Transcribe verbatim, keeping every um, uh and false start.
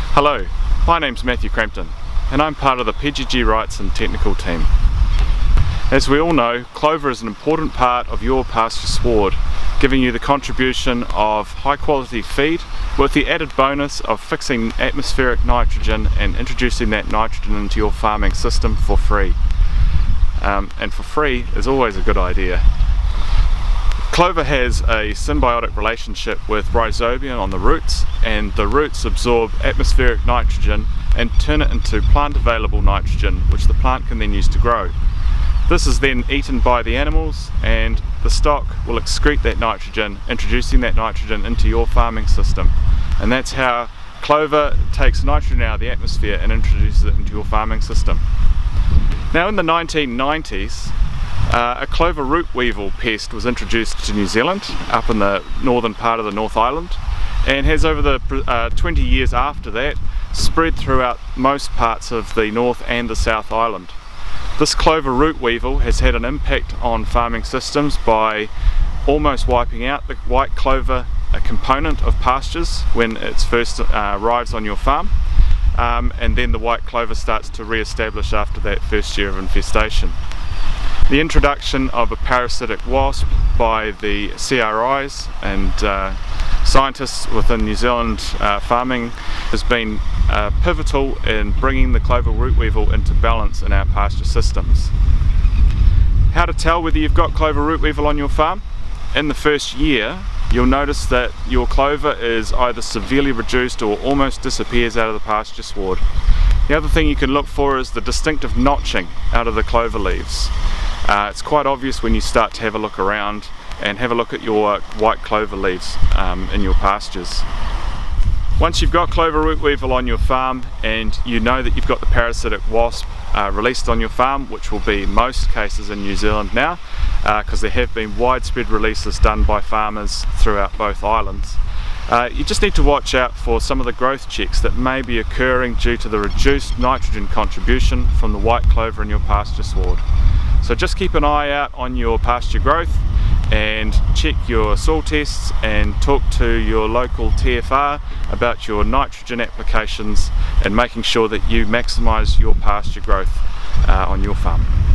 Hello, my name's Matthew Crampton and I'm part of the P G G Wrightson technical team. As we all know, clover is an important part of your pasture sward, giving you the contribution of high quality feed with the added bonus of fixing atmospheric nitrogen and introducing that nitrogen into your farming system for free. Um, and for free is always a good idea. Clover has a symbiotic relationship with rhizobium on the roots, and the roots absorb atmospheric nitrogen and turn it into plant available nitrogen, which the plant can then use to grow. This is then eaten by the animals and the stock will excrete that nitrogen, introducing that nitrogen into your farming system. And that's how clover takes nitrogen out of the atmosphere and introduces it into your farming system. Now in the nineteen nineties, Uh, a clover root weevil pest was introduced to New Zealand up in the northern part of the North Island, and has over the uh, twenty years after that spread throughout most parts of the North and the South Island. This clover root weevil has had an impact on farming systems by almost wiping out the white clover a component of pastures when it first uh, arrives on your farm, um, and then the white clover starts to re-establish after that first year of infestation. The introduction of a parasitic wasp by the C R Is and uh, scientists within New Zealand uh, farming has been uh, pivotal in bringing the clover root weevil into balance in our pasture systems. How to tell whether you've got clover root weevil on your farm? In the first year, you'll notice that your clover is either severely reduced or almost disappears out of the pasture sward. The other thing you can look for is the distinctive notching out of the clover leaves. Uh, it's quite obvious when you start to have a look around and have a look at your white clover leaves um, in your pastures. Once you've got clover root weevil on your farm and you know that you've got the parasitic wasp uh, released on your farm, which will be most cases in New Zealand now, because uh, there have been widespread releases done by farmers throughout both islands. Uh, you just need to watch out for some of the growth checks that may be occurring due to the reduced nitrogen contribution from the white clover in your pasture sward. So just keep an eye out on your pasture growth and check your soil tests and talk to your local T F R about your nitrogen applications and making sure that you maximise your pasture growth uh, on your farm.